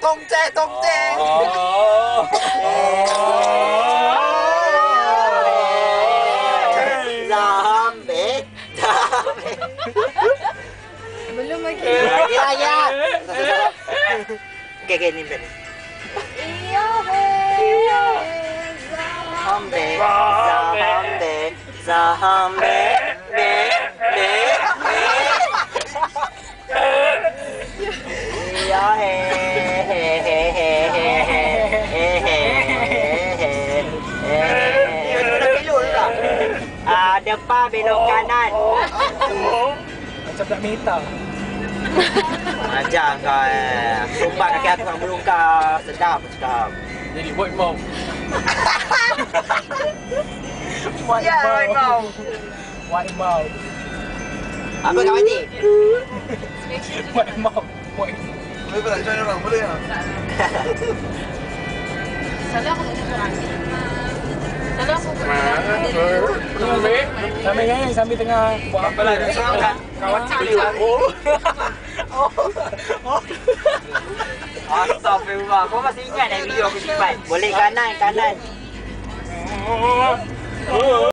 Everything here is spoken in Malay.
Tongceng. Zambe. Belum lagi. Ya. Oke, ini Ben. Iya, Zambe. Iya, depan belok kanan. Macam nak minta. Ajar kau Sumpah kaki aku dengan mulut kau. Sedap. Jadi buat mau. Ya, kau. Buat mau. Apa kau mati? Buat mau. Boleh tak join orang? Boleh tak? Selalu aku tak cakap lagi. Selalu aku Sambil nyanyi sambil tengah buat apa lah. Kawan cikgu. Astagfirullah. Kau masih ingat video aku simpan? Boleh kanan.